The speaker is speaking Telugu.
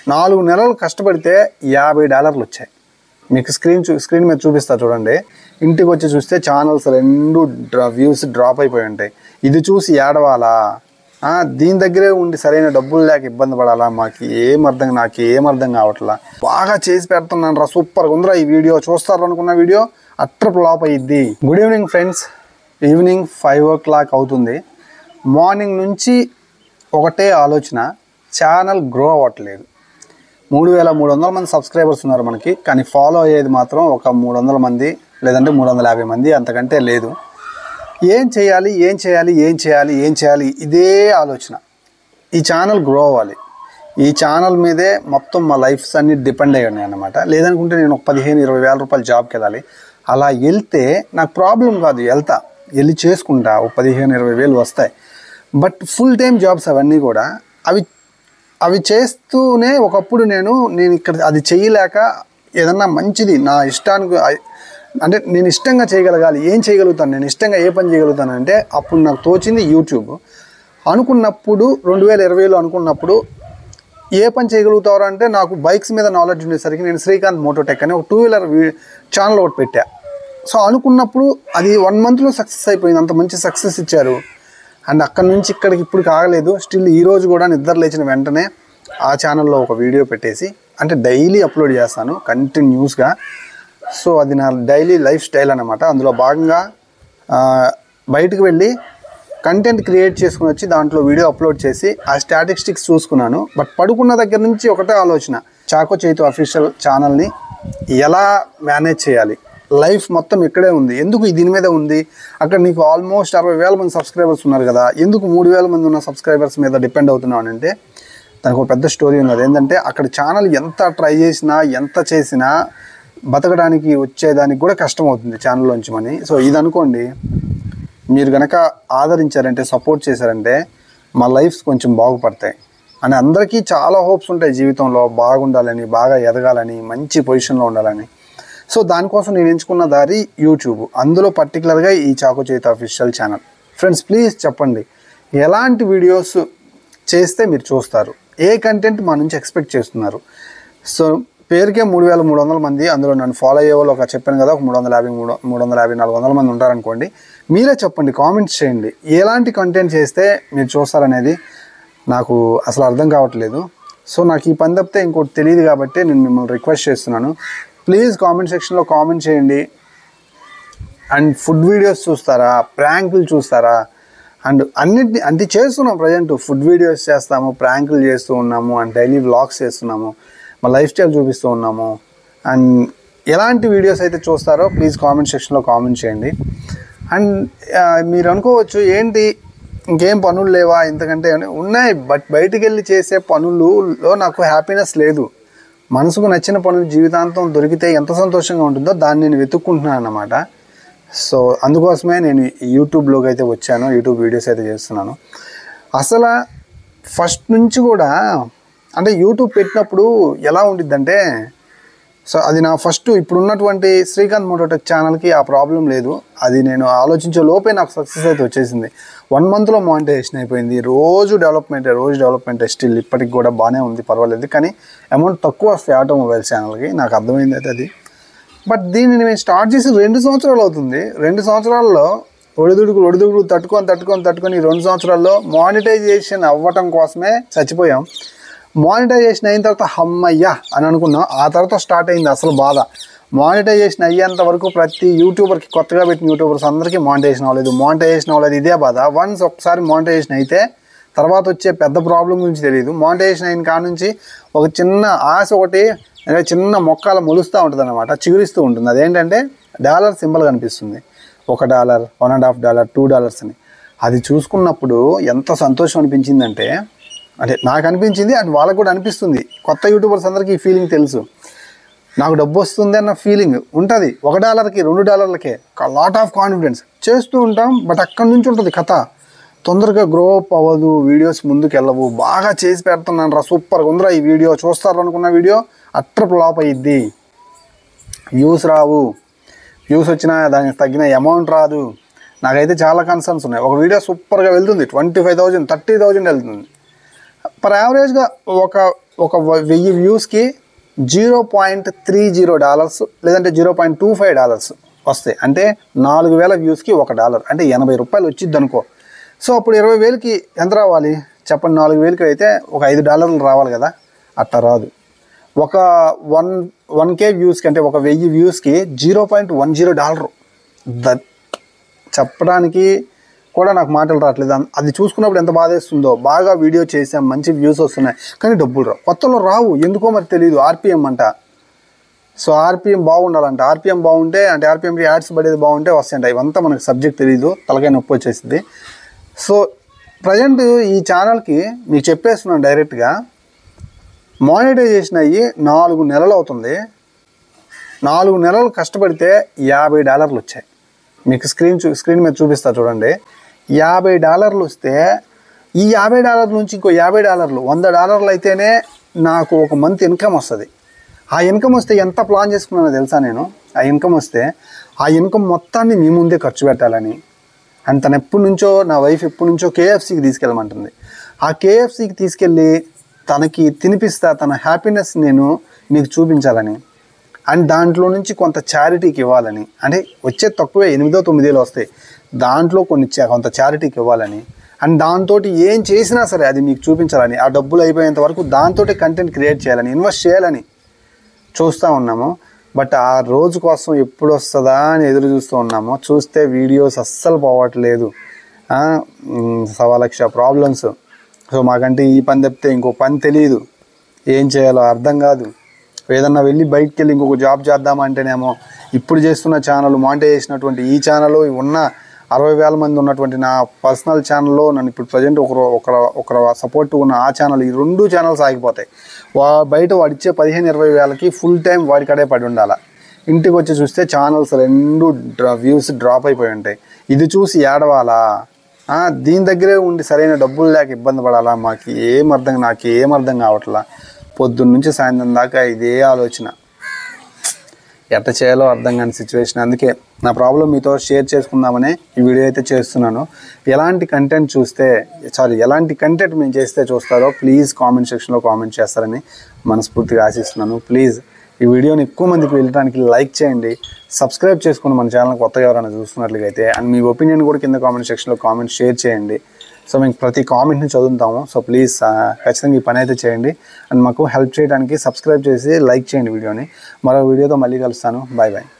4 నెలలు కష్టపడితే $50 వచ్చాయి. మీకు స్క్రీన్ మీద చూపిస్తా చూడండి. ఇంటికి వచ్చి చూస్తే ఛానల్స్ 2 వ్యూస్ డ్రాప్ అయిపోయి ఉంటాయి. ఇది చూసి ఏడవాలా? దీని దగ్గరే ఉండి సరైన డబ్బులు లేక ఇబ్బంది పడాలా? నాకు ఏం అర్థం కావట్లా. బాగా చేసి పెడుతున్నాను రా, సూపర్గా ఉందిరా ఈ వీడియో, చూస్తారు అనుకున్న వీడియో అట్టర్ ఫ్లాప్ అయ్యిద్ది. Good evening friends. Evening 5 o'clock అవుతుంది. మార్నింగ్ నుంచి ఒకటే ఆలోచన, ఛానల్ గ్రో అవ్వట్లేదు. 3300 మంది సబ్స్క్రైబర్స్ ఉన్నారు మనకి, కానీ ఫాలో అయ్యేది మాత్రం ఒక 300 మంది లేదంటే 350 మంది, అంతకంటే లేదు. ఏం చేయాలి ఇదే ఆలోచన. ఈ ఛానల్ గ్రో అవ్వాలి, ఈ ఛానల్ మీదే మొత్తం మా లైఫ్స్ అన్ని డిపెండ్ అయ్యి ఉన్నాయి అన్నమాట. లేదనుకుంటే నేను ఒక 15-20 వేల రూపాయల జాబ్కి వెళ్ళాలి. అలా వెళ్తే నాకు ప్రాబ్లం కాదు, వెళ్ళి చేసుకుంటా, ఒక 15-20 వేలు వస్తాయి. బట్ ఫుల్ టైం జాబ్స్ అవన్నీ కూడా అవి చేస్తూనే ఒకప్పుడు నేను ఇక్కడ అది చేయలేక ఏదన్నా మంచిది నా ఇష్టానికి, అంటే నేను ఇష్టంగా చేయగలగాలి. ఏం చేయగలుగుతాను, నేను ఇష్టంగా ఏ పని చేయగలుగుతాను అంటే అప్పుడు నాకు తోచింది యూట్యూబ్. అనుకున్నప్పుడు 2020లో అనుకున్నప్పుడు ఏ పని చేయగలుగుతారు అంటే నాకు బైక్స్ మీద నాలెడ్జ్ ఉండేసరికి నేను శ్రీకాంత్ మోటోటెక్ అని ఒక 2-wheeler ఛానల్ ఒకటి పెట్టా. సో అనుకున్నప్పుడు అది 1 monthలో సక్సెస్ అయిపోయింది. అంత మంచి సక్సెస్ ఇచ్చారు. అండ్ అక్కడి నుంచి ఇక్కడికి ఇప్పుడు కాగలేదు. స్టిల్ ఈరోజు కూడా నిద్ర లేచిన వెంటనే ఆ ఛానల్లో ఒక వీడియో పెట్టేసి, అంటే డైలీ అప్లోడ్ చేస్తాను కంటిన్యూస్గా. సో అది నా డైలీ లైఫ్ స్టైల్ అన్నమాట. అందులో భాగంగా బయటకు వెళ్ళి కంటెంట్ క్రియేట్ చేసుకుని వచ్చి దాంట్లో వీడియో అప్లోడ్ చేసి ఆ స్టాటిస్టిక్స్ చూసుకున్నాను. బట్ పడుకున్న దగ్గర నుంచి ఒకటే ఆలోచన, చాకో చైతు అఫీషియల్ ఛానల్ని ఎలా మేనేజ్ చేయాలి. లైఫ్ మొత్తం ఇక్కడే ఉంది, ఎందుకు దీని మీద ఉంది? అక్కడ నీకు ఆల్మోస్ట్ 60,000 మంది సబ్స్క్రైబర్స్ ఉన్నారు కదా, ఎందుకు 3,000 మంది ఉన్న సబ్స్క్రైబర్స్ మీద డిపెండ్ అవుతున్నాను అంటే దానికి ఒక పెద్ద స్టోరీ ఉన్నది. ఏంటంటే అక్కడ ఛానల్ ఎంత ట్రై చేసినా ఎంత చేసినా బతకడానికి వచ్చేదానికి కూడా కష్టం అవుతుంది ఛానల్లోంచి మనీ. సో ఇది అనుకోండి, మీరు కనుక ఆదరించారంటే, సపోర్ట్ చేశారంటే మా లైఫ్స్ కొంచెం బాగుపడతాయి. అని అందరికీ చాలా హోప్స్ ఉంటాయి జీవితంలో, బాగుండాలని, బాగా ఎదగాలని, మంచి పొజిషన్లో ఉండాలని. సో దానికోసం నేను ఎంచుకున్న దారి యూట్యూబ్, అందులో పర్టికులర్గా ఈ Chako Chaitu official channel. Friends please చెప్పండి, ఎలాంటి వీడియోస్ చేస్తే మీరు చూస్తారు, ఏ కంటెంట్ మా నుంచి ఎక్స్పెక్ట్ చేస్తున్నారు? సో పేరుకే 3,300 మంది, అందులో నన్ను ఫాలో అయ్యే వాళ్ళు చెప్పాను కదా, ఒక 350-400 మంది ఉంటారనుకోండి. మీరే చెప్పండి, కామెంట్స్ చేయండి, ఎలాంటి కంటెంట్ చేస్తే మీరు చూస్తారనేది నాకు అసలు అర్థం కావట్లేదు. సో నాకు ఈ పని తప్పితే ఇంకోటి తెలియదు కాబట్టి నేను మిమ్మల్ని రిక్వెస్ట్ చేస్తున్నాను, ప్లీజ్ కామెంట్ సెక్షన్లో కామెంట్ చేయండి. అండ్ ఫుడ్ వీడియోస్ చూస్తారా, ప్రాంకులు చూస్తారా? అండ్ అన్నిటిని అంటే చేస్తున్నాం ప్రజెంట్, ఫుడ్ వీడియోస్ చేస్తాము, ప్రాంకులు చేస్తూ ఉన్నాము, అండ్ డైలీ వ్లాగ్స్ చేస్తున్నాము, మా లైఫ్ స్టైల్ చూపిస్తూ ఉన్నాము. అండ్ ఎలాంటి వీడియోస్ అయితే చూస్తారో ప్లీజ్ కామెంట్ సెక్షన్లో కామెంట్ చేయండి. అండ్ మీరు అనుకోవచ్చు ఏంటి ఇంకేం పనులు లేవా, ఇంతకంటే ఉన్నాయి. బట్ బయటికి వెళ్ళి చేసే పనులలో నాకు హ్యాపీనెస్ లేదు. మనసుకు నచ్చిన పనులు జీవితాంతం దొరికితే ఎంత సంతోషంగా ఉంటుందో దాన్ని నేను వెతుక్కుంటున్నాను అన్నమాట. సో అందుకోసమే నేను యూట్యూబ్లోకి అయితే వచ్చాను, యూట్యూబ్ వీడియోస్ అయితే చేస్తున్నాను. అసలు ఫస్ట్ నుంచి కూడా అంటే యూట్యూబ్ పెట్టినప్పుడు ఎలా ఉండిద్దంటే, సో అది నా ఫస్ట్ ఇప్పుడున్నటువంటి శ్రీకాంత్ మోటోటెక్ ఛానల్కి ఆ ప్రాబ్లం లేదు. అది నేను ఆలోచించే లోపే నాకు సక్సెస్ అయితే వచ్చేసింది. 1 monthలో మానిటైజేషన్ అయిపోయింది. రోజు డెవలప్మెంటే. స్టిల్ ఇప్పటికి కూడా బాగానే ఉంది, పర్వాలేదు. కానీ అమౌంట్ తక్కువ వస్తాయి ఆటోమొబైల్ ఛానల్కి, నాకు అర్థమైంది అయితే అది. బట్ దీన్ని నేను స్టార్ట్ చేసి 2 సంవత్సరాలు అవుతుంది. 2 సంవత్సరాల్లో ఒడిదుడుకులు తట్టుకొని 2 సంవత్సరాల్లో మానిటైజేషన్ అవ్వటం కోసమే చచ్చిపోయాం. మానిటైజేషన్ అయిన తర్వాత అమ్మయ్యా అని అనుకున్నాం. ఆ తర్వాత స్టార్ట్ అయింది అసలు బాధ. మానిటైజేషన్ అయ్యేంత వరకు ప్రతి యూట్యూబర్కి, కొత్తగా పెట్టిన యూట్యూబర్స్ అందరికీ మానిటైజేషన్ అవ్వలేదు, ఇదే బాధ. వన్స్ ఒకసారి మానిటైజేషన్ అయితే తర్వాత వచ్చే పెద్ద ప్రాబ్లం గురించి తెలియదు. మానిటైజేషన్ అయిన కాడ నుంచి ఒక చిన్న ఆశ, ఒకటి చిన్న మొక్కలు మొలుస్తూ ఉంటుంది అన్నమాట, చిగురిస్తూ ఉంటుంది. అదేంటంటే డాలర్ సింబల్ కనిపిస్తుంది, $1, $1.5, $2 అని. అది చూసుకున్నప్పుడు ఎంత సంతోషం అనిపించిందంటే, అంటే నాకు అనిపించింది, అండ్ వాళ్ళకు కూడా అనిపిస్తుంది. కొత్త యూట్యూబర్స్ అందరికీ ఈ ఫీలింగ్ తెలుసు. నాకు డబ్బు వస్తుంది అన్న ఫీలింగ్ ఉంటుంది. $1కి $2కే లాట్ ఆఫ్ కాన్ఫిడెన్స్ చేస్తూ ఉంటాం. బట్ అక్కడి నుంచి ఉంటుంది కథ. తొందరగా గ్రో అప్ అవ్వదు, వీడియోస్ ముందుకు వెళ్ళవు. బాగా చేసి పెడుతున్నాను రా, సూపర్గా ఉందిరా ఈ వీడియో, చూస్తారు అనుకున్న వీడియో అట్టర్ ఫ్లాప్ అయ్యిద్ది. వ్యూస్ రావు, వ్యూస్ వచ్చినా దానికి తగ్గిన అమౌంట్ రాదు. నాకైతే చాలా కన్సర్న్స్ ఉన్నాయి. ఒక వీడియో సూపర్గా వెళ్తుంది, 25,000 30,000 వెళ్తుంది. పర్ యావరేజ్గా ఒక ఒక 1000 వ్యూస్కి $0.30 లేదంటే $0.25 వస్తాయి. అంటే 4000 వ్యూస్కి $1 అంటే $80 వచ్చింది అనుకో. సో అప్పుడు 20,000కి ఎంత రావాలి చెప్పండి? 4,000కి అయితే ఒక $5 రావాలి కదా, అట్లా రాదు. ఒక 1K వ్యూస్కి అంటే ఒక 1000 వ్యూస్కి $0.10 చెప్పడానికి కూడా నాకు మాటలు రావట్లేదు. అది చూసుకున్నప్పుడు ఎంత బాధేస్తుందో. బాగా వీడియో చేసాం, మంచి వ్యూస్ వస్తున్నాయి, కానీ డబ్బులు రావు. కొత్తలో రావు, ఎందుకో మరి తెలియదు. ఆర్పిఎం అంట. So RPM బాగుండాలంట. ఆర్పిఎం బాగుంటే అంటే ఆర్పిఎంకి యాడ్స్ పడేది బాగుంటే వస్తాయంట. ఇవంతా మనకు సబ్జెక్ట్ తెలియదు, తలకాయ నొప్పి వచ్చేసింది. సో ప్రజెంట్ ఈ ఛానల్కి మీకు చెప్పేస్తున్నాను డైరెక్ట్గా, మానిటైజేషన్ అయ్యి 4 నెలలు అవుతుంది. 4 నెలలు కష్టపడితే $50 వచ్చాయి. మీకు స్క్రీన్ మీద చూపిస్తా చూడండి. $50 వస్తే ఈ $50 నుంచి ఇంకో $50, $100 అయితేనే నాకు ఒక మంత్ ఇన్కమ్ వస్తుంది. ఆ ఇన్కమ్ వస్తే ఎంత ప్లాన్ చేసుకున్నానో తెలుసా నేను? ఆ ఇన్కమ్ వస్తే ఆ ఇన్కమ్ మొత్తాన్ని మీ ముందే ఖర్చు పెట్టాలని. అండ్ తను ఎప్పటి నుంచో, నా వైఫ్ ఎప్పటి నుంచో KFCకి తీసుకెళ్ళమంటుంది. ఆ KFCకి తీసుకెళ్ళి తనకి తినిపిస్తా, తన హ్యాపీనెస్ నేను మీకు చూపించాలని. అండ్ దాంట్లో నుంచి కొంత చారిటీకి ఇవ్వాలని. అంటే వచ్చే తక్కువే, 8-9 వస్తాయి, దాంట్లో కొంత చారిటీకి ఇవ్వాలని. అండ్ దాంతో ఏం చేసినా సరే అది మీకు చూపించాలని. ఆ డబ్బులు అయిపోయేంత వరకు దాంతో కంటెంట్ క్రియేట్ చేయాలని, ఇన్వెస్ట్ చేయాలని చూస్తూ ఉన్నాము. బట్ ఆ రోజు కోసం ఎప్పుడు వస్తుందా అని ఎదురు చూస్తూ ఉన్నాము. చూస్తే వీడియోస్ అస్సలు పోవట్లేదు. 1,00,000 ప్రాబ్లమ్స్. సో మాకంటే ఈ పని తప్పితే ఇంకో పని తెలియదు, ఏం చేయాలో అర్థం కాదు. ఏదన్నా వెళ్ళి బయటికి వెళ్ళి ఇంకొక జాబ్ చేద్దామంటేనేమో ఇప్పుడు చేస్తున్న ఛానల్, మానిటైజ్ చేసినటువంటి ఈ ఛానల్, ఉన్న 60,000 మంది ఉన్నటువంటి నా పర్సనల్ ఛానల్లో నన్ను ఇప్పుడు ప్రజెంట్ ఒకరు సపోర్ట్ ఉన్న ఆ ఛానల్, ఈ 2 ఛానల్స్ ఆగిపోతాయి. బయట వాడిచ్చే 15-20 వేలకి ఫుల్ టైం వాడికడే పడి ఉండాలి. ఇంటికి వచ్చి చూస్తే ఛానల్స్ 2 వ్యూస్ డ్రాప్ అయిపోయి ఉంటాయి. ఇది చూసి ఏడవాలా? దీని దగ్గరే ఉండి సరైన డబ్బులు లేక ఇబ్బంది పడాలా? నాకు ఏం అర్థం కావట్లా. పొద్దున్న నుంచి సాయంత్రం దాకా ఇదే ఆలోచన, ఎట్లా చేయాలో అర్థం కాని సిచ్యువేషన్. అందుకే నా ప్రాబ్లం మీతో షేర్ చేసుకుందామనే ఈ వీడియో అయితే చేస్తున్నాను. ఎలాంటి కంటెంట్ మేము చేస్తే చూస్తారో ప్లీజ్ కామెంట్ సెక్షన్లో కామెంట్ చేస్తారని మనస్ఫూర్తిగా ఆశిస్తున్నాను. ప్లీజ్ ఈ వీడియోని ఎక్కువ మందికి వెళ్ళడానికి లైక్ చేయండి, సబ్స్క్రైబ్ చేసుకుని మన ఛానల్ కొత్తగా ఎవరైనా చూస్తున్నట్లయితే. అండ్ మీ ఒపీనియన్ కూడా కింద కామెంట్ సెక్షన్లో కామెంట్ షేర్ చేయండి. సో మేము ప్రతి కామెంట్ని చదువుతాము. సో ప్లీజ్ ఖచ్చితంగా ఈ పని అయితే చేయండి. అండ్ మాకు హెల్ప్ చేయడానికి సబ్స్క్రైబ్ చేసి లైక్ చేయండి వీడియోని. మరో వీడియోతో మళ్ళీ కలుస్తాను. Bye bye.